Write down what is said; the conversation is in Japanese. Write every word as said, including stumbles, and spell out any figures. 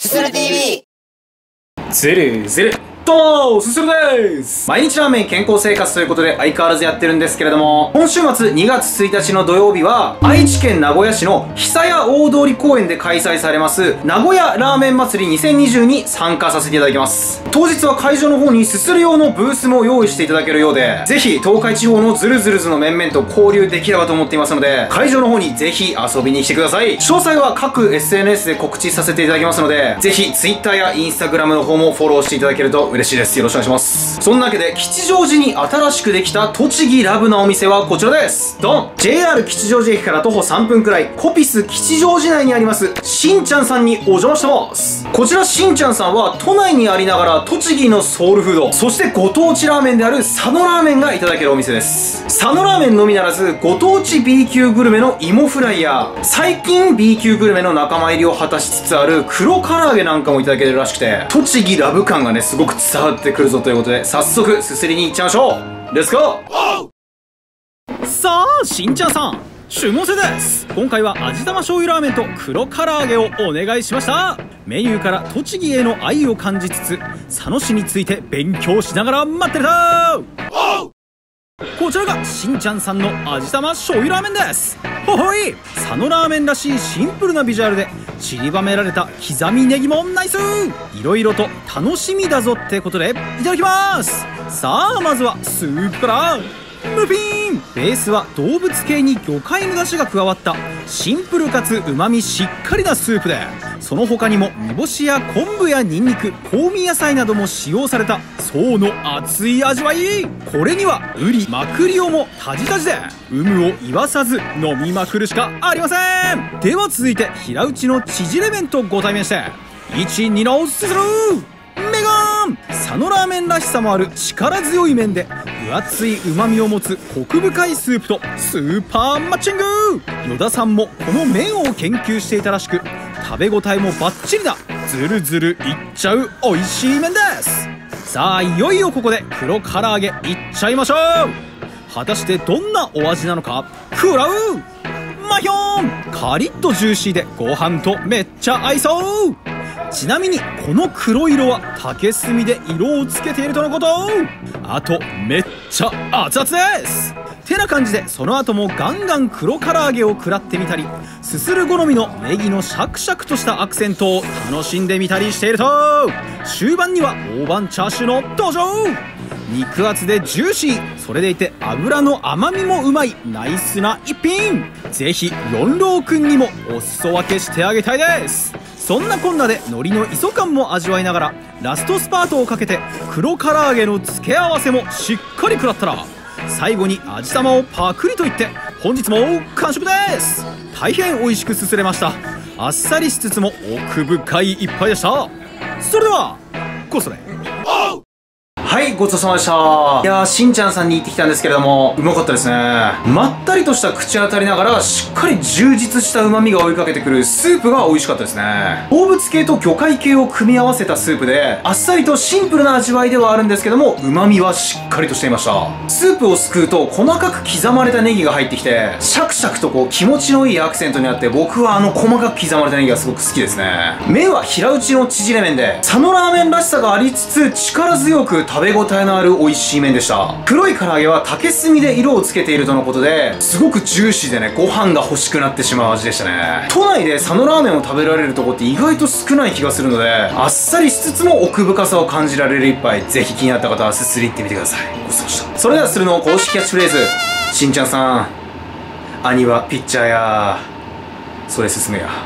すする ティーブイ。 ずるずるどうもすするです。毎日ラーメン健康生活ということで相変わらずやってるんですけれども、今週末にがつついたちの土曜日は愛知県名古屋市の久屋大通公園で開催されます名古屋ラーメン祭りにせんにじゅうに参加させていただきます。当日は会場の方にすする用のブースも用意していただけるようで、ぜひ東海地方のズルズルズの面々と交流できればと思っていますので、会場の方にぜひ遊びに来てください。詳細は各 エスエヌエス で告知させていただきますので、ぜひ Twitter や Instagram の方もフォローしていただけると嬉しいです。よろしくお願いします。そんなわけで吉祥寺に新しくできた栃木ラブなお店はこちらです。ドン ジェイアール 吉祥寺駅から徒歩さんぷんくらい、コピス吉祥寺内にありますしんちゃんさんにお邪魔してます。こちらしんちゃんさんは都内にありながら栃木のソウルフード、そしてご当地ラーメンである佐野ラーメンがいただけるお店です。佐野ラーメンのみならずご当地 ビーきゅうグルメの芋フライや最近 ビーきゅうグルメの仲間入りを果たしつつある黒唐揚げなんかもいただけるらしくて、栃木ラブ感がねすごく伝わってくるぞということで、早速すすりに行っちゃいましょう。レッツゴー。さあしんちゃんさん、注文せです。今回は味玉醤油ラーメンと黒唐揚げをお願いしました。メニューから栃木への愛を感じつつ佐野市について勉強しながら待ってるぞ。こちらがしんちゃんさんの味玉醤油ラーメンです。ほほい、佐野ラーメンらしいシンプルなビジュアルで散りばめられた刻みネギもナイス。いろいろと楽しみだぞってことでいただきます。さあまずはスープから。無品ベースは動物系に魚介の出汁が加わったシンプルかつうまみしっかりなスープで、その他にも煮干しや昆布やニンニク、香味野菜なども使用された層の厚い味わい。これにはウリマクリオもタジタジで有無を言わさず飲みまくるしかありません。では続いて平打ちの縮れ麺とご対面していち、にのすするメガン佐野ラーメンらしさもある力強い麺で分厚い旨味を持つコク深いスープとスーパーマッチング。野田さんもこの麺を研究していたらしく、食べ応えもバッチリなズルズルいっちゃう美味しい麺です。さあいよいよここで黒唐揚げいっちゃいましょう。果たしてどんなお味なのか。食らうマヒョーン、カリッとジューシーでご飯とめっちゃ合いそう。ちなみにこの黒色は竹炭で色をつけているとのこと。あとめっちゃ熱々です。てな感じでその後もガンガン黒唐揚げを食らってみたり、すする好みのネギのシャクシャクとしたアクセントを楽しんでみたりしていると、終盤には大判チャーシューの登場。肉厚でジューシー、それでいて油の甘みもうまいナイスな一品。ぜひ四郎くんにもお裾分けしてあげたいです。そんなこんなで海苔の磯感も味わいながらラストスパートをかけて黒唐揚げの付け合わせもしっかり食らったら、最後に味玉をパクリといって本日も完食です。大変美味しくすすれました。あっさりしつつも奥深い一杯でした。それではごそれ。はい、ごちそうさまでした。いやー、しんちゃんさんに行ってきたんですけれども、うまかったですね。まったりとした口当たりながら、しっかり充実した旨味が追いかけてくるスープが美味しかったですね。動物系と魚介系を組み合わせたスープで、あっさりとシンプルな味わいではあるんですけども、旨味はしっかりとしていました。スープをすくうと、細かく刻まれたネギが入ってきて、シャクシャクとこう気持ちのいいアクセントになって、僕はあの細かく刻まれたネギがすごく好きですね。麺は平打ちの縮れ麺で、佐野ラーメンらしさがありつつ、力強く食べ応えのある美味しい麺でした。黒い唐揚げは竹炭で色をつけているとのことで、すごくジューシーでね、ご飯が欲しくなってしまう味でしたね。都内で佐野ラーメンを食べられるとこって意外と少ない気がするので、あっさりしつつも奥深さを感じられる一杯、ぜひ気になった方はすすり行ってみてください。ごちそうさまでした。それではするの公式キャッチフレーズ、しんちゃんさん、兄はピッチャーや、それ進めや。